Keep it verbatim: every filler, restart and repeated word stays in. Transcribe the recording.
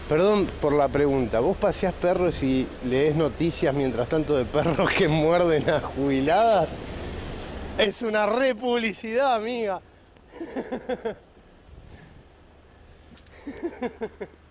Perdón por la pregunta, ¿vos paseás perros y lees noticias mientras tanto de perros que muerden a jubiladas? Es una re publicidad, amiga.